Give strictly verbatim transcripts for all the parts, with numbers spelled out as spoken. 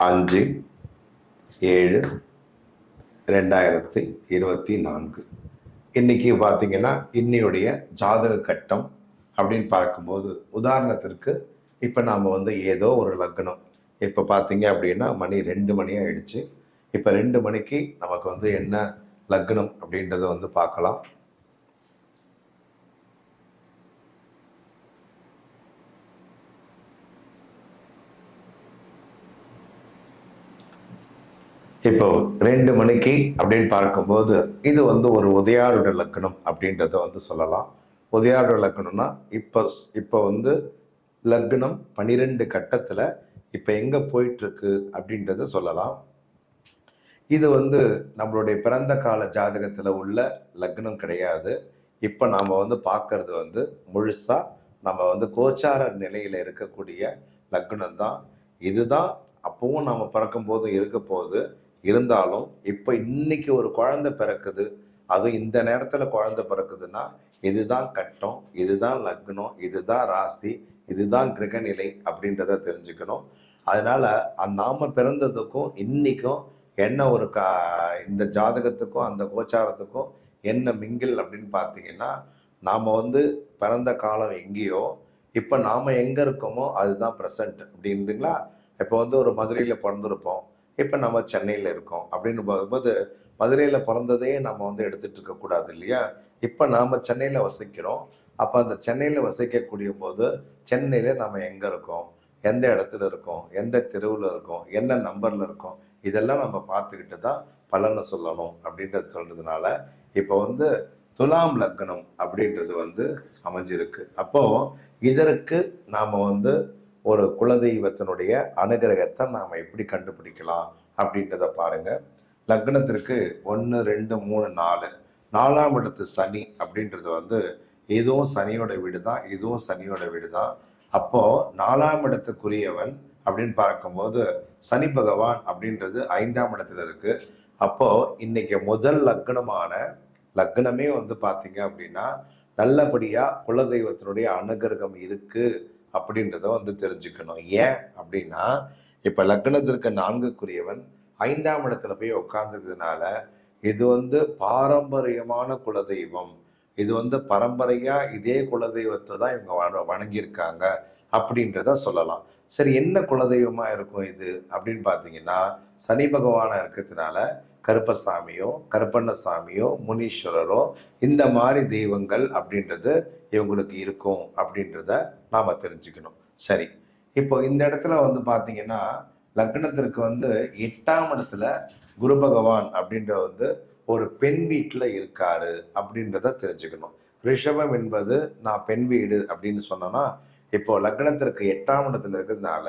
அஞ்சு ஏழு ரெண்டாயிரத்தி இருபத்தி நான்கு. இன்னைக்கு பார்த்தீங்கன்னா இன்னையுடைய ஜாதக கட்டம் அப்படின்னு பார்க்கும்போது, உதாரணத்திற்கு இப்போ நாம் வந்து ஏதோ ஒரு லக்னம், இப்போ பார்த்தீங்க அப்படின்னா மணி ரெண்டு மணி ஆயிடுச்சு. இப்போ ரெண்டு மணிக்கு நமக்கு வந்து என்ன லக்னம் அப்படின்றத வந்து பார்க்கலாம். இப்போ ரெண்டு மணிக்கு அப்படின்னு பார்க்கும்போது இது வந்து ஒரு உதயாருட லக்னம் அப்படின்றத வந்து சொல்லலாம். உதயாருட லக்னம்னா இப்போ இப்போ வந்து லக்னம் பன்னிரெண்டு கட்டத்தில் இப்போ எங்கே போயிட்டுருக்கு அப்படின்றத சொல்லலாம். இது வந்து நம்மளுடைய பிறந்த கால ஜாதகத்தில் உள்ள லக்னம் கிடையாது. இப்போ நாம் வந்து பார்க்கறது வந்து முழுசாக நம்ம வந்து கோச்சார நிலையில் இருக்கக்கூடிய லக்னம் தான். இதுதான் அப்பவும் நம்ம பிறக்கும்போது இருக்க போகுது. இருந்தாலும் இப்போ இன்னைக்கு ஒரு குழந்தை பிறக்குது, அதுவும் இந்த நேரத்தில் குழந்தை பிறக்குதுன்னா இதுதான் கட்டம், இதுதான் லக்னம், இதுதான் ராசி, இதுதான் கிரகநிலை அப்படின்றத தெரிஞ்சுக்கணும். அதனால நாம பிறந்ததுக்கும் இன்னைக்கும் என்ன ஒரு கா இந்த ஜாதகத்துக்கும் அந்த கோச்சாரத்துக்கும் என்ன மிங்கில் அப்படின்னு பார்த்தீங்கன்னா, நாம் வந்து பிறந்த காலம் எங்கேயோ இப்போ நாம் எங்கே இருக்கோமோ அதுதான் ப்ரெசண்ட் அப்படின்றீங்களா. இப்போ வந்து ஒரு மதுரையில் பிறந்திருப்போம், இப்போ நம்ம சென்னையில் இருக்கோம் அப்படின்னு போகும்போது மதுரையில் பிறந்ததே நம்ம வந்து எடுத்துகிட்டு இருக்கக்கூடாது இல்லையா. இப்போ நாம் சென்னையில் வசிக்கிறோம். அப்போ அந்த சென்னையில் வசிக்கக்கூடிய போது சென்னையில் நம்ம எங்கே இருக்கோம், எந்த இடத்துல இருக்கோம், எந்த தெருவில் இருக்கோம், என்ன நம்பரில் இருக்கோம், இதெல்லாம் நம்ம பார்த்துக்கிட்டு தான் பலனை சொல்லணும் அப்படின்றது சொல்றதுனால இப்போ வந்து துலாம் லக்னம் அப்படின்றது வந்து அமைஞ்சிருக்கு. அப்போது இதற்கு நாம் வந்து ஒரு குலதெய்வத்தினுடைய அனுகிரகத்தை நாம் எப்படி கண்டுபிடிக்கலாம் அப்படின்றத பாருங்க. லக்னத்திற்கு ஒன்று ரெண்டு மூணு நாலு நாலாம் இடத்து சனி அப்படின்றது வந்து இதுவும் சனியோட வீடு தான், இதுவும் சனியோட வீடு தான். அப்போ நாலாம் இடத்துக்குரியவன் அப்படின்னு பார்க்கும்போது சனி பகவான் அப்படின்றது ஐந்தாம் இடத்துல இருக்கு. அப்போ இன்னைக்கு முதல் லக்னமான லக்னமே வந்து பார்த்தீங்க அப்படின்னா நல்லபடியா குலதெய்வத்தினுடைய அனுகிரகம் இருக்கு அப்படின்றத வந்து தெரிஞ்சுக்கணும். ஏன் அப்படின்னா இப்போ லக்னத்திற்கு நான்குக்குரியவன் ஐந்தாம் இடத்துல போய் உட்கார்ந்துக்கிறதுனால இது வந்து பாரம்பரியமான குலதெய்வம், இது வந்து பரம்பரையா இதே குலதெய்வத்தை தான் இவங்க வணங்கியிருக்காங்க அப்படின்றத சொல்லலாம். சரி, என்ன குலதெய்வமா இருக்கும் இது அப்படின்னு பார்த்தீங்கன்னா சனி பகவானா இருக்கிறதுனால கருப்பசாமியோ கருப்பண்ணசாமியோ முனீஸ்வரரோ இந்த மாதிரி தெய்வங்கள் அப்படின்றது இவங்களுக்கு இருக்கும் அப்படின்றத நாம தெரிஞ்சுக்கணும். சரி, இப்போ இந்த இடத்துல வந்து பார்த்தீங்கன்னா லக்னத்திற்கு வந்து எட்டாம் இடத்துல குரு பகவான் அப்படின்ற வந்து ஒரு பெண் வீட்டில் இருக்காரு அப்படின்றத தெரிஞ்சுக்கணும். ரிஷபம் என்பது நான் பெண் வீடு அப்படின்னு சொன்னோன்னா இப்போ லக்னத்திற்கு எட்டாம் இடத்துல இருக்கிறதுனால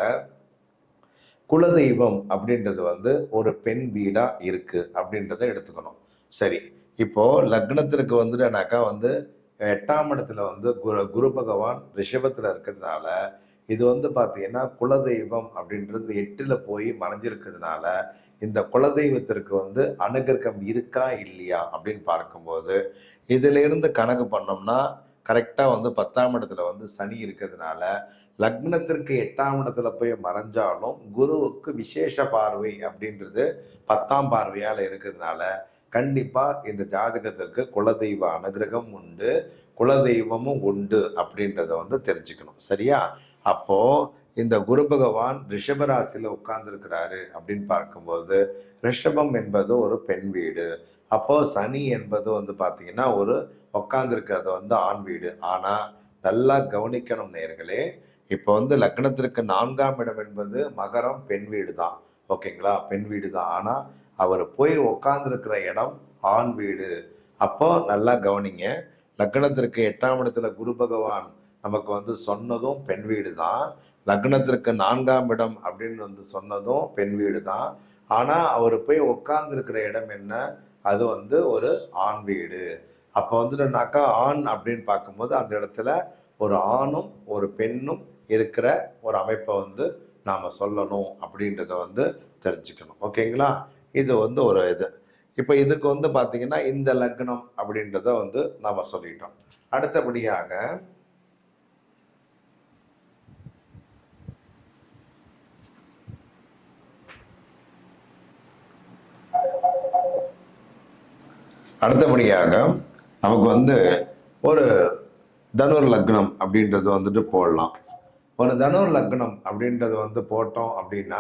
குலதெய்வம் அப்படின்றது வந்து ஒரு பெண் வீடா இருக்கு அப்படின்றத எடுத்துக்கணும். சரி, இப்போ லக்னத்திற்கு வந்துட்டுனாக்கா வந்து எட்டாம் இடத்துல வந்து குரு குரு பகவான் ரிஷபத்துல இருக்கிறதுனால இது வந்து பார்த்தீங்கன்னா குலதெய்வம் அப்படின்றது எட்டுல போய் மறைஞ்சிருக்கிறதுனால இந்த குலதெய்வத்திற்கு வந்து அனுகிரகம் இருக்கா இல்லையா அப்படின்னு பார்க்கும்போது இதுல இருந்து கணக்கு பண்ணோம்னா கரெக்டாக வந்து பத்தாம் இடத்துல வந்து சனி இருக்கிறதுனால லக்னத்திற்கு எட்டாம் இடத்துல போய் மறைஞ்சாலும் குருவுக்கு விசேஷ பார்வை அப்படின்றது பத்தாம் பார்வையால் இருக்கிறதுனால கண்டிப்பாக இந்த ஜாதகத்திற்கு குலதெய்வ அனுகிரகம் உண்டு, குலதெய்வமும் உண்டு அப்படின்றத வந்து தெரிஞ்சுக்கணும். சரியா? அப்போ இந்த குரு பகவான் ரிஷபராசியில் உட்கார்ந்துருக்கிறாரு அப்படின்னு பார்க்கும்போது ரிஷபம் என்பது ஒரு பெண் வீடு. அப்போ சனி என்பது வந்து பார்த்தீங்கன்னா ஒரு உட்கார்ந்துருக்கிறது வந்து ஆண் வீடு. ஆனால் நல்லா கவனிக்கணும் நேயர்களே, இப்போ வந்து லக்னத்திற்கு நான்காம் இடம் என்பது மகரம் பெண் வீடு தான். ஓகேங்களா? பெண் வீடு தான். ஆனால் அவர் போய் உட்கார்ந்துருக்கிற இடம் ஆண் வீடு. அப்போ நல்லா கவனிங்க, லக்னத்திற்கு எட்டாம் இடத்துல குரு பகவான் நமக்கு வந்து சொன்னதும் பெண் வீடு தான், லக்னத்திற்கு நான்காம் இடம் அப்படின்னு வந்து சொன்னதும் பெண் வீடு தான். ஆனால் அவர் போய் உட்கார்ந்துருக்கிற இடம் என்ன, அது வந்து ஒரு ஆண் வீடு. அப்போ வந்துட்டுனாக்கா ஆண் அப்படின்னு பார்க்கும்போது அந்த இடத்துல ஒரு ஆணும் ஒரு பெண்ணும் இருக்கிற ஒரு அமைப்பை வந்து நாம் சொல்லணும் அப்படின்றத வந்து தெரிஞ்சுக்கணும். ஓகேங்களா? இது வந்து ஒரு இது. இப்போ இதுக்கு வந்து பார்த்தீங்கன்னா இந்த லக்னம் அப்படின்றத வந்து நாம் சொல்லிட்டோம். அடுத்தபடியாக அடுத்தபடியாக நமக்கு வந்து ஒரு தனுர் லக்னம் அப்படின்றது வந்துட்டு போடலாம். ஒரு தனுர் லக்னம் அப்படின்றது வந்து போட்டோம் அப்படின்னா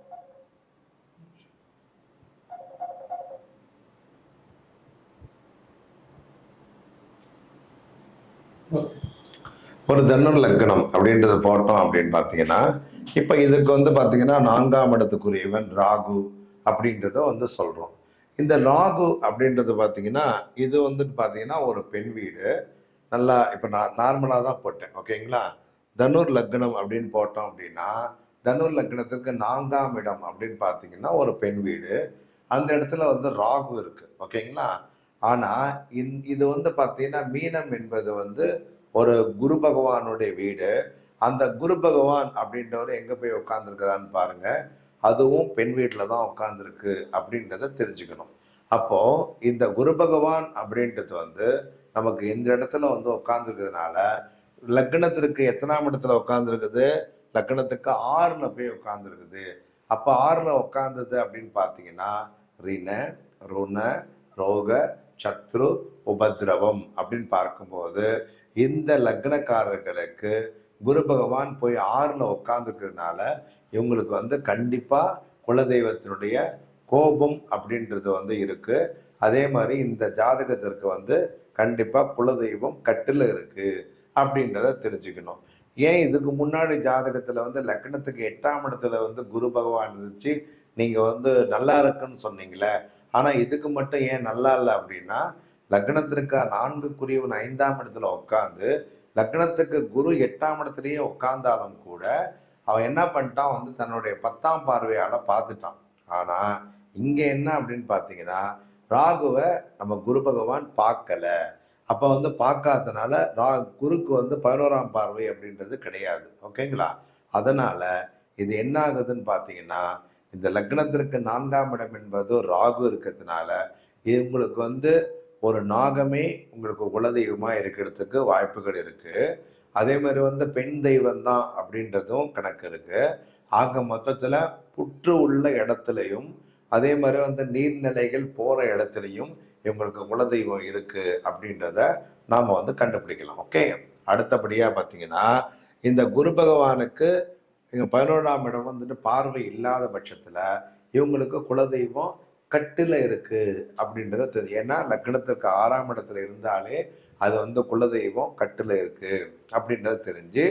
ஒரு தனுர் லக்னம் அப்படின்றது போட்டோம் அப்படின்னு பார்த்தீங்கன்னா, இப்போ இதுக்கு வந்து பார்த்தீங்கன்னா நான்காம் இடத்துக்குரியவன் ராகு அப்படின்றத வந்து சொல்கிறோம். இந்த ராகு அப்படின்றது பார்த்தீங்கன்னா, இது வந்துட்டு பார்த்தீங்கன்னா ஒரு பெண் வீடு. நல்லா இப்போ நான் நார்மலாக தான் போட்டேன், ஓகேங்களா? தனுர் லக்னம் அப்படின்னு போட்டோம் அப்படின்னா, தனுர் லக்னத்திற்கு நான்காம் இடம் அப்படின்னு பார்த்தீங்கன்னா ஒரு பெண் வீடு. அந்த இடத்துல வந்து ராகு இருக்கு, ஓகேங்களா? ஆனால் இந் இது வந்து பார்த்தீங்கன்னா மீனம் என்பது வந்து ஒரு குரு பகவானுடைய வீடு. அந்த குரு பகவான் அப்படின்றவர் எங்க போய் உட்கார்ந்துருக்கிறான்னு பாருங்க. அதுவும் பெண் வீட்டில் தான் உட்கார்ந்துருக்கு அப்படின்றத தெரிஞ்சுக்கணும். அப்போ இந்த குரு பகவான் அப்படின்றது வந்து நமக்கு இந்த இடத்துல வந்து உட்கார்ந்துருக்கிறதுனால லக்னத்திற்கு எத்தனாம் இடத்துல உட்கார்ந்துருக்குது? லக்னத்துக்கு ஆறுல போய் உட்கார்ந்துருக்குது. அப்போ ஆறுல உட்கார்ந்தது அப்படின்னு பார்த்தீங்கன்னா ரிண, ருண, ரோக, சத்ரு, உபதிரவம் அப்படின்னு பார்க்கும்போது இந்த லக்னக்காரர்களுக்கு குரு பகவான் போய் ஆறுல உட்கார்ந்துருக்கிறதுனால இவங்களுக்கு வந்து கண்டிப்பா குலதெய்வத்தினுடைய கோபம் அப்படின்றது வந்து இருக்கு. அதே மாதிரி இந்த ஜாதகத்திற்கு வந்து கண்டிப்பா குலதெய்வம் கட்டில இருக்கு அப்படின்றத தெரிஞ்சுக்கணும். ஏன் இதுக்கு முன்னாடி ஜாதகத்துல வந்து லக்னத்துக்கு எட்டாம் இடத்துல வந்து குரு பகவான் இருந்துச்சு, நீங்க வந்து நல்லா இருக்குன்னு சொன்னீங்களே, ஆனா இதுக்கு மட்டும் ஏன் நல்லா இல்லை அப்படின்னா, லக்னத்திற்கு நான்குக்குரியவன் ஐந்தாம் இடத்துல உட்காந்து லக்னத்துக்கு குரு எட்டாம் இடத்துலயே உட்கார்ந்தாலும் கூட அவன் என்ன பண்ணிட்டான் வந்து தன்னுடைய பத்தாம் பார்வையால பார்த்துட்டான். ஆனா இங்க என்ன அப்படின்னு பார்த்தீங்கன்னா, ராகுவை நம்ம குரு பகவான் பார்க்கல. அப்ப வந்து பார்க்காதனால ரா குருக்கு வந்து பதினோராம் பார்வை அப்படின்றது கிடையாது, ஓகேங்களா? அதனால இது என்ன ஆகுதுன்னு பார்த்தீங்கன்னா, இந்த லக்னத்திற்கு நான்காம் இடம் என்பது ராகு இருக்கிறதுனால இவங்களுக்கு வந்து ஒரு நாகமே உங்களுக்கு குலதெய்வமா இருக்கிறதுக்கு வாய்ப்புகள் இருக்கு. அதே மாதிரி வந்து பெண் தெய்வம் தான் அப்படின்றதும் கணக்கு இருக்கு. ஆக மொத்தத்துல புற்று உள்ள இடத்துலையும் அதே மாதிரி வந்து நீர்நிலைகள் போற இடத்துலையும் இவங்களுக்கு குலதெய்வம் இருக்கு அப்படின்றத நாம வந்து கண்டுபிடிக்கலாம். ஓகே, அடுத்தபடியா பார்த்தீங்கன்னா இந்த குரு பகவானுக்கு இங்க பதினோராம் இடம் வந்துட்டு பார்வை இல்லாத பட்சத்துல இவங்களுக்கு குலதெய்வம் கட்டுல இருக்கு அப்படின்றத தெரியும். ஏன்னா லக்னத்திற்கு ஆறாம் இடத்துல இருந்தாலே அது வந்து குலதெய்வம் கட்டுல இருக்கு அப்படின்றத தெரிஞ்சு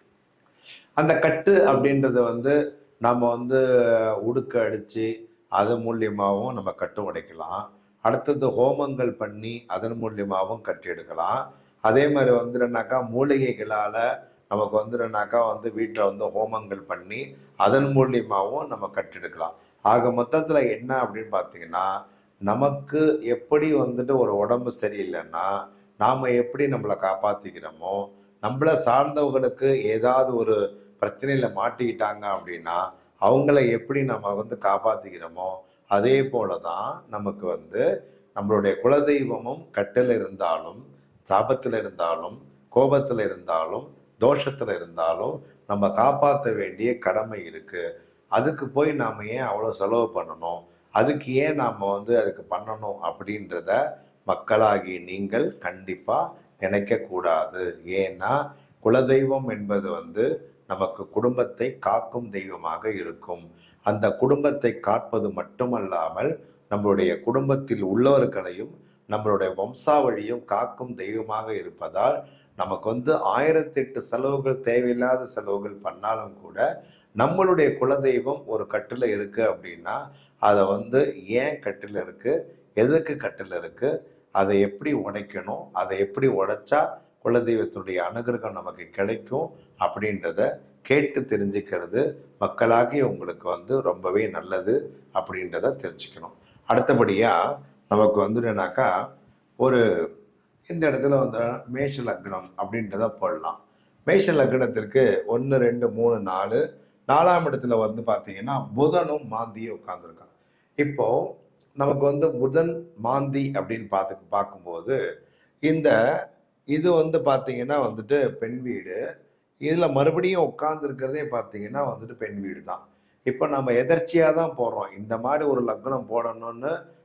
அந்த கட்டு அப்படின்றத வந்து நம்ம வந்து உடுக்க அடிச்சு அது மூலியமாகவும் நம்ம கட்டு உடைக்கலாம். அடுத்தது ஹோமங்கள் பண்ணி அதன் மூலியமாகவும் கட்டி எடுக்கலாம். அதே மாதிரி வந்துடுனாக்கா மூலிகைகளால நமக்கு வந்துடுனாக்கா வந்து வீட்டில் வந்து ஹோமங்கள் பண்ணி அதன் மூலியமாகவும் நம்ம கட்டெடுக்கலாம். ஆக மொத்தத்தில் என்ன அப்படின்னு பார்த்தீங்கன்னா, நமக்கு எப்படி வந்துட்டு ஒரு உடம்பு சரியில்லைன்னா நாம் எப்படி நம்மளை காப்பாற்றிக்கிறோமோ, நம்மளை சார்ந்தவங்களுக்கு ஏதாவது ஒரு பிரச்சனையில் மாட்டிக்கிட்டாங்க அப்படின்னா அவங்கள எப்படி நம்ம வந்து காப்பாற்றிக்கிறோமோ அதே போல தான் நமக்கு வந்து நம்மளுடைய குலதெய்வமும் கட்டில் இருந்தாலும் சாபத்தில் இருந்தாலும் கோபத்தில் இருந்தாலும் தோஷத்தில் இருந்தாலும் நம்ம காப்பாற்ற வேண்டிய கடமை இருக்கு. அதுக்கு போய் நாம் ஏன் அவ்வளோ செலவு பண்ணணும், அதுக்கு ஏன் நாம் வந்து அதுக்கு பண்ணணும் அப்படின்றத மக்களாகி நீங்கள் கண்டிப்பாக நினைக்கக்கூடாது. ஏன்னா குலதெய்வம் என்பது வந்து நமக்கு குடும்பத்தை காக்கும் தெய்வமாக இருக்கும். அந்த குடும்பத்தை காப்பது மட்டுமல்லாமல் நம்மளுடைய குடும்பத்தில் உள்ளவர்களையும் நம்மளுடைய வம்சாவழியும் காக்கும் தெய்வமாக இருப்பதால் நமக்கு வந்து ஆயிரத்தி எட்டு செலவுகள் தேவையில்லாத செலவுகள் பண்ணாலும் கூட நம்மளுடைய குலதெய்வம் ஒரு கட்டில் இருக்கு அப்படின்னா அதை வந்து ஏன் கட்டில் இருக்கு, எதுக்கு கட்டில் இருக்கு, அதை எப்படி உடைக்கணும், அதை எப்படி உடைச்சா குலதெய்வத்துடைய அனுகிரகம் நமக்கு கிடைக்கும் அப்படின்றத கேட்டு தெரிஞ்சுக்கிறது மக்களாகி உங்களுக்கு வந்து ரொம்பவே நல்லது அப்படின்றத தெரிஞ்சுக்கணும். அடுத்தபடியா நமக்கு வந்துனாக்கா ஒரு இந்த இடத்துல வந்து மேஷ லக்னம் அப்படின்றத போடலாம். மேஷ லக்னத்திற்கு ஒன்று ரெண்டு மூணு நாலு நாலாம் இடத்துல வந்து பார்த்தீங்கன்னா புதனும் மாந்தியும் உட்கார்ந்துருக்காங்க. இப்போ நமக்கு வந்து புதன் மாந்தி அப்படின்னு பார்த்து பார்க்கும்போது இந்த இது வந்து பார்த்தீங்கன்னா வந்துட்டு பெண் வீடு. இதில் மறுபடியும் உட்கார்ந்து இருக்கிறதே பார்த்தீங்கன்னா வந்துட்டு பெண் வீடு தான். இப்போ நம்ம எதர்ச்சியாக தான் போடுறோம். இந்த மாதிரி ஒரு லக்னம் போடணும்னு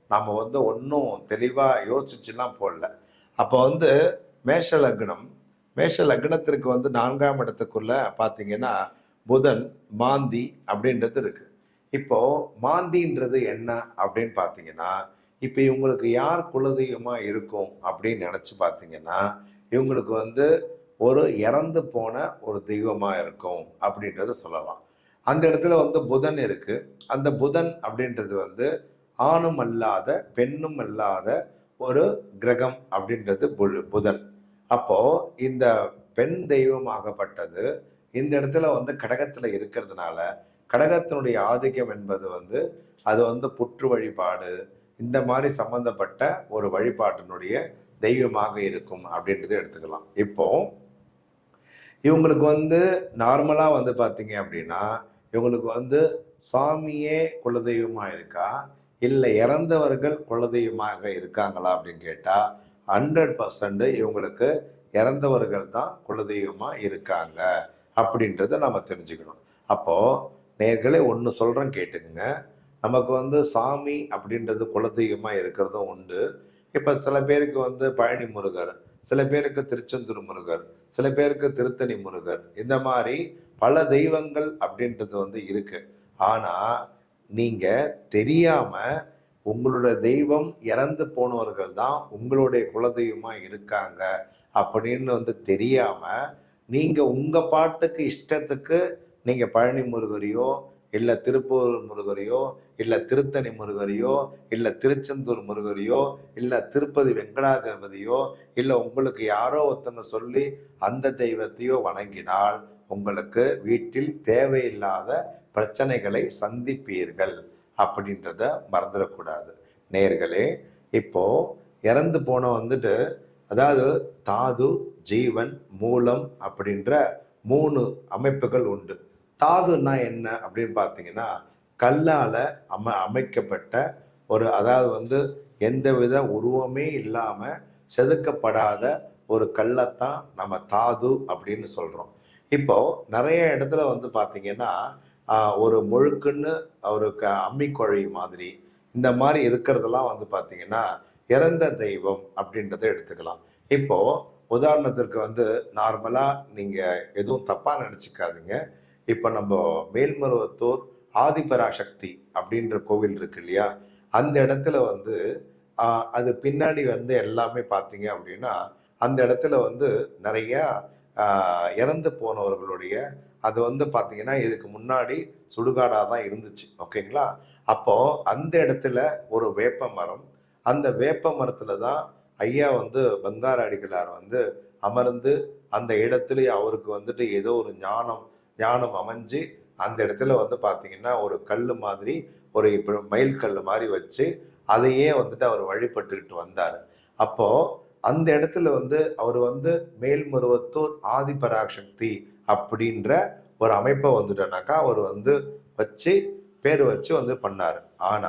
நாம் வந்து ஒன்றும் தெளிவாக யோசிச்சுலாம் போடல. அப்போ வந்து மேஷ லக்னம் மேஷ லக்னத்திற்கு வந்து நான்காம் இடத்துக்குள்ள பார்த்தீங்கன்னா புதன் மாந்தி அப்படின்றது இருக்கு. இப்போ மாந்தின்றது என்ன அப்படின்னு பார்த்தீங்கன்னா, இப்போ இவங்களுக்கு யார் குலதெய்வமா இருக்கும் அப்படின்னு நினைச்சு பார்த்தீங்கன்னா, இவங்களுக்கு வந்து ஒரு இறந்து போன ஒரு தெய்வமா இருக்கும் அப்படின்றத சொல்லலாம். அந்த இடத்துல வந்து புதன் இருக்கு. அந்த புதன் அப்படின்றது வந்து ஆணும் அல்லாத பெண்ணும் அல்லாத ஒரு கிரகம் அப்படின்றது புல் புதன். அப்போ இந்த பெண் தெய்வமாகப்பட்டது இந்த இடத்துல வந்து கடகத்துல இருக்கிறதுனால, கடகத்தினுடைய ஆதிக்கம் என்பது வந்து அது வந்து புற்று வழிபாடு இந்த மாதிரி சம்பந்தப்பட்ட ஒரு வழிபாட்டினுடைய தெய்வமாக இருக்கும் அப்படின்றத எடுத்துக்கலாம். இப்போ இவங்களுக்கு வந்து நார்மலா வந்து பார்த்தீங்க அப்படின்னா, இவங்களுக்கு வந்து சாமியே குலதெய்வமா இருக்கா? இல்ல இறந்தவர்கள் குலதெய்வமாக இருக்காங்களா? அப்படின்னு கேட்டா, நூறு சதவீதம் இவங்களுக்கு இறந்தவர்கள் தான் குலதெய்வமா இருக்காங்க. அப்படின்றத நம்ம தெரிஞ்சுக்கணும். அப்போ நேயர்களே ஒண்ணு சொல்றேன் கேட்டுக்கங்க. நமக்கு வந்து சாமி அப்படின்றது குலதெய்வமா இருக்கிறதும் உண்டு. இப்ப சில பேருக்கு வந்து பழனி முருகர், சில பேருக்கு திருச்செந்தூர் முருகர், சில பேருக்கு திருத்தணி முருகர், இந்த மாதிரி பல தெய்வங்கள் அப்படின்றது வந்து இருக்கு. ஆனா நீங்க தெரியாம உங்களோட தெய்வம் இறந்து போனவர்கள் தான் உங்களுடைய குலதெய்வமா இருக்காங்க அப்படின்னு வந்து தெரியாம நீங்க உங்க பாட்டுக்கு இஷ்டத்துக்கு நீங்க பழனி முருகரையோ இல்ல திருப்பூர் முருகரையோ இல்ல திருத்தணி முருகரையோ இல்ல திருச்செந்தூர் முருகரையோ இல்ல திருப்பதி வெங்கடாஜலபதியோ இல்ல உங்களுக்கு யாரோ ஒருத்தங்க சொல்லி அந்த தெய்வத்தையோ வணங்கினால் உங்களுக்கு வீட்டில் தேவையில்லாத பிரச்சனைகளை சந்திப்பீர்கள் அப்படின்றத மறந்துடக்கூடாது. நேர்களே, இப்போ இறந்து போன வந்துட்டு அதாவது தாது ஜீவன் மூலம் அப்படின்ற மூணு அமைப்புகள் உண்டு. தாதுன்னா என்ன அப்படின்னு பார்த்தீங்கன்னா, கல்லால அம அமைக்கப்பட்ட ஒரு அதாவது வந்து எந்தவித உருவமே இல்லாம செதுக்கப்படாத ஒரு கல்லைத்தான் நம்ம தாது அப்படின்னு சொல்றோம். இப்போ நிறைய இடத்துல வந்து பார்த்தீங்கன்னா, ஆஹ், ஒரு முழுக்குன்னு ஒரு க அம்மிக்குழி மாதிரி இந்த மாதிரி இருக்கிறதெல்லாம் வந்து பார்த்தீங்கன்னா இறந்த தெய்வம் அப்படின்றத எடுத்துக்கலாம். இப்போ உதாரணத்திற்கு வந்து நார்மலா நீங்க எதுவும் தப்பா நினைச்சுக்காதீங்க. இப்ப நம்ம மேல்மருவத்தூர் ஆதிபராசக்தி அப்படின்ற கோவில் இருக்கு இல்லையா? அந்த இடத்துல வந்து ஆஹ், அது பின்னாடி வந்து எல்லாமே பார்த்தீங்க அப்படின்னா அந்த இடத்துல வந்து நிறைய ஆஹ், இறந்து போனவர்களுடைய அது வந்து பார்த்தீங்கன்னா இதுக்கு முன்னாடி சுடுகாடா தான் இருந்துச்சு. ஓகேங்களா? அப்போ அந்த இடத்துல ஒரு வேப்ப மரம், அந்த வேப்ப மரத்துல தான் ஐயா வந்து பங்கார அடிகளார் வந்து அமர்ந்து அந்த இடத்துல அவருக்கு வந்துட்டு ஏதோ ஒரு ஞானம் ஞானம் அமைஞ்சு அந்த இடத்துல வந்து பார்த்தீங்கன்னா ஒரு கல் மாதிரி ஒரு இப்போ மயில் கல் மாதிரி வச்சு அதையே வந்துட்டு அவர் வழிபட்டுக்கிட்டு வந்தார். அப்போ அந்த இடத்துல வந்து அவர் வந்து மேல்மருவத்தூர் ஆதிபராசக்தி அப்படின்ற ஒரு அமைப்பை வந்துட்டனாக்கா அவர் வந்து வச்சு பேர் வச்சு வந்து பண்ணாரு. ஆனா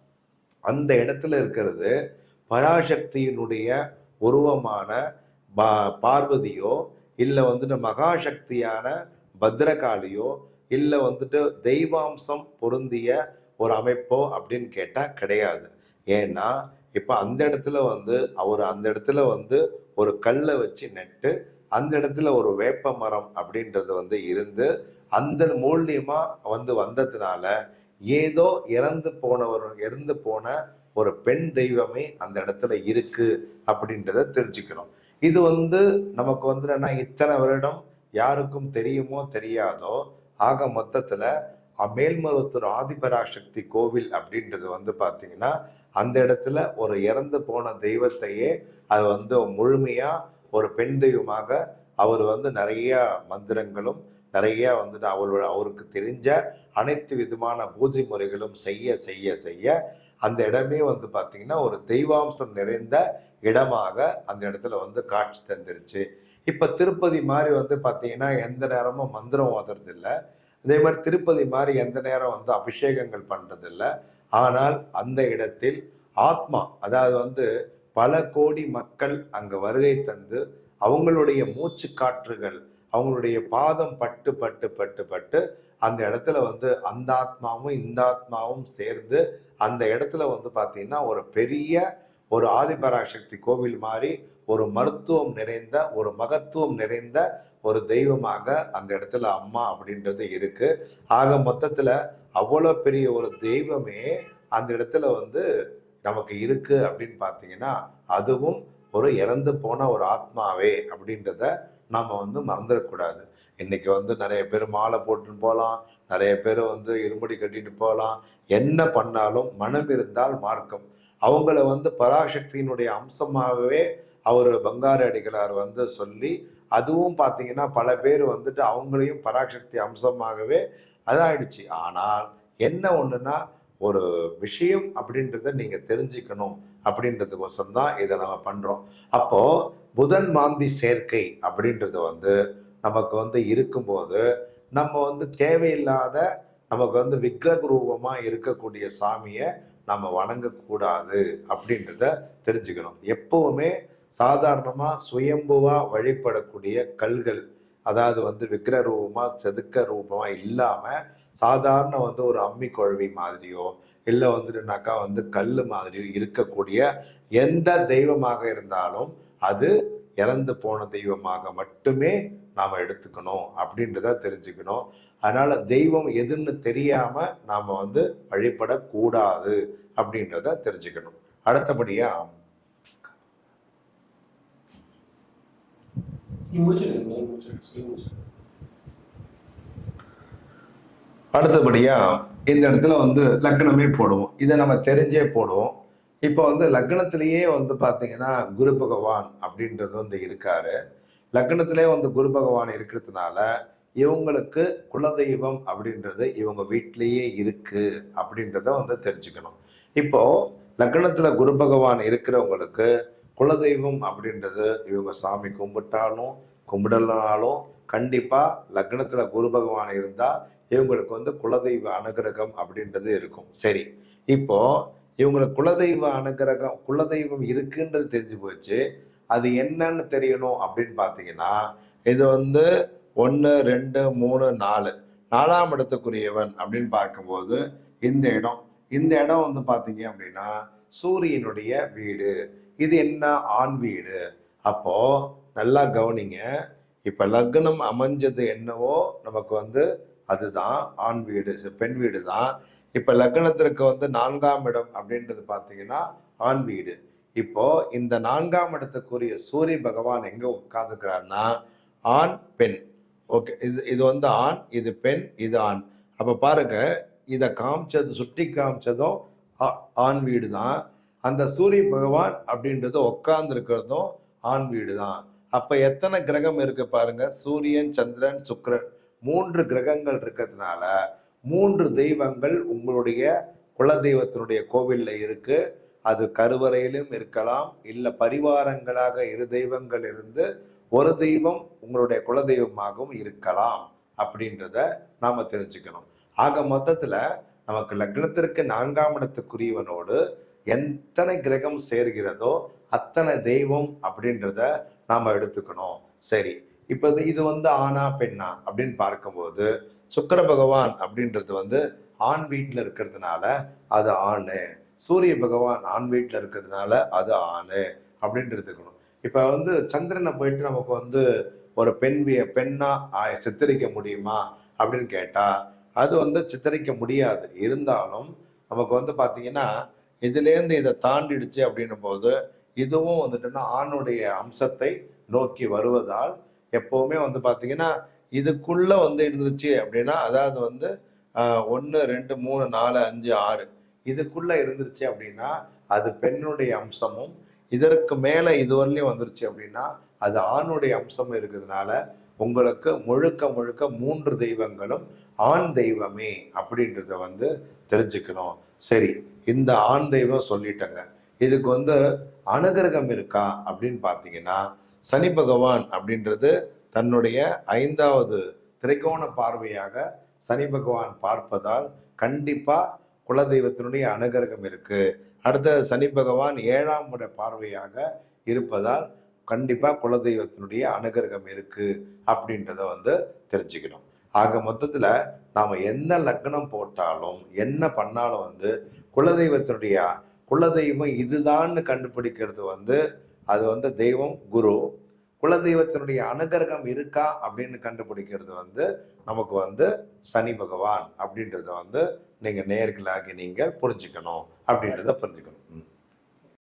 அந்த இடத்துல இருக்கிறது பராசக்தியினுடைய உருவமான பா பார்வதியோ இல்லை வந்துட்டு மகாசக்தியான பத்ரகாளியோ இல்லை வந்துட்டு தெய்வாம்சம் பொருந்திய ஒரு அமைப்போ அப்படின்னு கேட்டால் கிடையாது. ஏன்னா இப்போ அந்த இடத்துல வந்து அவர் அந்த இடத்துல வந்து ஒரு கல்லை வச்சு நட்டு அந்த இடத்துல ஒரு வேப்ப மரம் அப்படின்றது வந்து இருந்து அந்த மூலியமா வந்து வந்ததுனால ஏதோ இறந்து போனவர் இறந்து போன ஒரு பெண் தெய்வமே அந்த இடத்துல இருக்கு அப்படின்றத தெரிஞ்சுக்கணும். இது வந்து நமக்கு வந்து என்ன இத்தனை வருடம் யாருக்கும் தெரியுமோ தெரியாதோ ஆக மொத்தத்துல மேல்மருவத்தூர் ஆதிபராசக்தி கோவில் அப்படின்றது வந்து பாத்தீங்கன்னா அந்த இடத்துல ஒரு இறந்து போன தெய்வத்தையே அது வந்து முழுமையா ஒரு பெண் தெய்வமாக அவர் வந்து நிறைய மந்திரங்களும் நிறைய வந்துட்டு அவரோட அவருக்கு தெரிஞ்ச அனைத்து விதமான பூஜை முறைகளும் செய்ய செய்ய செய்ய அந்த இடமே வந்து பார்த்தீங்கன்னா ஒரு தெய்வாம்சம் நிறைந்த இடமாக அந்த இடத்துல வந்து காட்சி தந்துருச்சு. இப்போ திருப்பதி மாதிரி வந்து பார்த்தீங்கன்னா எந்த நேரமும் மந்திரம் ஓதுறது இல்லை. அதே மாதிரி திருப்பதி மாதிரி எந்த நேரம் வந்து அபிஷேகங்கள் பண்றது இல்லை. ஆனால் அந்த இடத்தில் ஆத்மா அதாவது வந்து பல கோடி மக்கள் அங்க வருகை தந்து அவங்களுடைய மூச்சு காற்றுகள் அவங்களுடைய பாதம் பட்டு பட்டு பட்டு பட்டு அந்த இடத்துல வந்து அந்த ஆத்மாவும் இந்த ஆத்மாவும் சேர்ந்து அந்த இடத்துல வந்து பார்த்தீங்கன்னா ஒரு பெரிய ஒரு ஆதிபராசக்தி கோவில் மாதிரி ஒரு மருத்துவம் நிறைந்த ஒரு மகத்துவம் நிறைந்த ஒரு தெய்வமாக அந்த இடத்துல அம்மா அப்படின்றது இருக்கு. ஆக மொத்தத்துல அவ்வளோ பெரிய ஒரு தெய்வமே அந்த இடத்துல வந்து நமக்கு இருக்கு அப்படின்னு பார்த்தீங்கன்னா, அதுவும் ஒரு இறந்து போன ஒரு ஆத்மாவே அப்படின்றத நம்ம வந்து மறந்துடக்கூடாது. இன்னைக்கு வந்து நிறைய பேர் மாலை போட்டுன்னு போகலாம், நிறைய பேர் வந்து இருமுடி கட்டிட்டு போகலாம். என்ன பண்ணாலும் மனம் இருந்தால் மார்க்கம். அவங்கள வந்து பராசக்தியினுடைய அம்சமாகவே அவர் பங்காரு அடிகளார் வந்து சொல்லி, அதுவும் பார்த்தீங்கன்னா பல பேர் வந்துட்டு அவங்களையும் பராசக்தி அம்சமாகவே அதாயிடுச்சு. ஆனால் என்ன ஒண்ணுன்னா, ஒரு விஷயம் அப்படின்றத நீங்க தெரிஞ்சுக்கணும் அப்படின்றதுக்கோசரம் தான் இதை நம்ம பண்றோம். அப்போ புதன் மாந்தி சேர்க்கை அப்படின்றது வந்து நமக்கு வந்து இருக்கும்போது, நம்ம வந்து தேவையில்லாத நமக்கு வந்து விக்கிரக ரூபமா இருக்கக்கூடிய சாமியை நம்ம வணங்கக்கூடாது அப்படின்றத தெரிஞ்சுக்கணும். எப்பவுமே சாதாரணமா சுயம்புவா வழிபடக்கூடிய கல்கள், அதாவது வந்து விக்கிர ரூபமா செதுக்க ரூபமா இல்லாம சாதாரண வந்து ஒரு அம்மி குழவி மாதிரியோ இல்லை வந்துட்டுனாக்கா வந்து கல் மாதிரியோ இருக்கக்கூடிய எந்த தெய்வமாக இருந்தாலும் அது இறந்து போன தெய்வமாக மட்டுமே நாம எடுத்துக்கணும் அப்படின்றத தெரிஞ்சுக்கணும். அதனால தெய்வம் எதுன்னு தெரியாம நாம வந்து வழிபடக்கூடாது அப்படின்றத தெரிஞ்சுக்கணும். அடுத்தபடியா அடுத்தபடியா இந்த இடத்துல வந்து லக்னமே போடுவோம். இதை நம்ம தெரிஞ்சே போடுவோம். இப்போ வந்து லக்னத்திலேயே வந்து பார்த்தீங்கன்னா குரு பகவான் அப்படின்றது வந்து இருக்காரு. லக்னத்திலே வந்து குரு பகவான் இருக்கிறதுனால இவங்களுக்கு குலதெய்வம் அப்படின்றது இவங்க வீட்டிலேயே இருக்கு அப்படின்றத வந்து தெரிஞ்சுக்கணும். இப்போ லக்னத்துல குரு பகவான் இருக்கிறவங்களுக்கு குலதெய்வம் அப்படின்றது இவங்க சாமி கும்பிட்டாலும் கும்பிடலனாலும் கண்டிப்பா லக்னத்துல குரு பகவான் இருந்தா இவங்களுக்கு வந்து குலதெய்வ அனுகிரகம் அப்படின்றது இருக்கும். சரி, இப்போ இவங்களுக்கு குலதெய்வ அனுகிரகம் குலதெய்வம் இருக்குன்றது தெரிஞ்சு போச்சு. அது என்னன்னு தெரியணும் அப்படின்னு பார்த்தீங்கன்னா, இது வந்து ஒன்று ரெண்டு மூணு நாலு நாலாம் இடத்துக்குரியவன் அப்படின்னு பார்க்கும்போது இந்த இடம் இந்த இடம் வந்து பார்த்தீங்க அப்படின்னா சூரியனுடைய வீடு. இது என்ன? ஆண் வீடு. அப்போ நல்லா கவனிங்க. இப்ப லக்னம் அமைஞ்சது என்னவோ நமக்கு வந்து அதுதான் ஆண் வீடு, பெண் வீடு தான். இப்ப லக்னத்திற்கு வந்து நான்காம் இடம் அப்படின்றது பார்த்தீங்கன்னா ஆண் வீடு. இப்போ இந்த நான்காம் இடத்துக்குரிய சூரிய பகவான் எங்க உட்கார்ந்துக்கிறாருன்னா ஆண் பெண். ஓகே, இது இது வந்து ஆண், இது பெண், இது ஆண். அப்ப பாருங்க, இதை காமிச்சது சுட்டி காமிச்சதும் ஆண் வீடு தான். அந்த சூரிய பகவான் அப்படின்றது உட்கார்ந்து இருக்கிறதும் ஆண் வீடு தான். அப்ப எத்தனை கிரகம் இருக்கு பாருங்க. சூரியன், சந்திரன், சுக்கிரன், மூன்று கிரகங்கள் இருக்கிறதுனால மூன்று தெய்வங்கள் உங்களுடைய குலதெய்வத்தினுடைய கோவில்ல இருக்கு. அது கருவறையிலும் இருக்கலாம், இல்ல பரிவாரங்களாக இரு தெய்வங்கள் இருந்து ஒரு தெய்வம் உங்களுடைய குலதெய்வமாகவும் இருக்கலாம் அப்படின்றத நாம தெரிஞ்சுக்கணும். ஆக மொத்தத்துல நமக்கு லக்னத்திற்கு நான்காம் இடத்துக்குரியவனோடு எத்தனை கிரகம் சேர்கிறதோ அத்தனை தெய்வம் அப்படின்றத நாம எடுத்துக்கணும். சரி, இப்ப இது வந்து ஆணா பெண்ணா அப்படின்னு பார்க்கும்போது சுக்கிர பகவான் அப்படின்றது வந்து ஆண் வீட்டுல இருக்கிறதுனால அது ஆணு, சூரிய பகவான் ஆண் வீட்டுல இருக்கிறதுனால அது ஆணு அப்படின்னு எடுத்துக்கணும். இப்ப வந்து சந்திரனை போயிட்டு நமக்கு வந்து ஒரு பெண் பெண்ணா சித்தரிக்க முடியுமா அப்படின்னு கேட்டா அது வந்து சித்தரிக்க முடியாது. இருந்தாலும் நமக்கு வந்து பாத்தீங்கன்னா இதுலேருந்து இதை தாண்டிடுச்சு அப்படின்னும் போது இதுவும் வந்துட்டுன்னா ஆணுடைய அம்சத்தை நோக்கி வருவதால் எப்பவுமே வந்து பாத்தீங்கன்னா இதுக்குள்ள வந்து இருந்துச்சு அப்படின்னா, அதாவது வந்து ஆஹ் ஒன்று ரெண்டு மூணு நாலு அஞ்சு ஆறு இதுக்குள்ள இருந்துருச்சு அப்படின்னா அது பெண்ணுடைய அம்சமும், இதற்கு மேல இதுவரையிலும் வந்துருச்சு அப்படின்னா அது ஆணுடைய அம்சமும் இருக்கிறதுனால உங்களுக்கு முழுக்க முழுக்க மூன்று தெய்வங்களும் ஆண் தெய்வமே அப்படின்றத வந்து தெரிஞ்சுக்கணும். சரி, இந்த ஆண் தெய்வம் சொல்லிட்டங்க. இதுக்கு வந்து அனுகிரகம் இருக்கா அப்படின்னு பார்த்தீங்கன்னா சனி பகவான் அப்படின்றது தன்னுடைய ஐந்தாவது திரைக்கோண பார்வையாக சனி பகவான் பார்ப்பதால் கண்டிப்பா குலதெய்வத்தினுடைய அனுகிரகம் இருக்கு. அடுத்த சனி பகவான் ஏழாம் முறை பார்வையாக இருப்பதால் கண்டிப்பா குலதெய்வத்தினுடைய அனுகிரகம் இருக்கு அப்படின்றத வந்து தெரிஞ்சுக்கணும். ஆக மொத்தத்துல நாம என்ன லக்னம் போட்டாலும் என்ன பண்ணாலும் வந்து குலதெய்வத்தினுடைய குலதெய்வம் இதுதான்னு கண்டுபிடிக்கிறது வந்து அது வந்து தெய்வம் குரு. குலதெய்வத்தினுடைய அனுகிரகம் இருக்கா அப்படின்னு கண்டுபிடிக்கிறது வந்து நமக்கு வந்து சனி பகவான் அப்படின்றத வந்து நீங்க நேர்களாகி நீங்க புரிஞ்சுக்கணும் அப்படின்றத புரிஞ்சுக்கணும்.